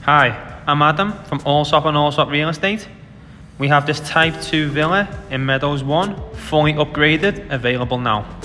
Hi, I'm Adam from Allsopp Allsopp Real Estate. We have this Type 2 villa in Meadows 1, fully upgraded, available now.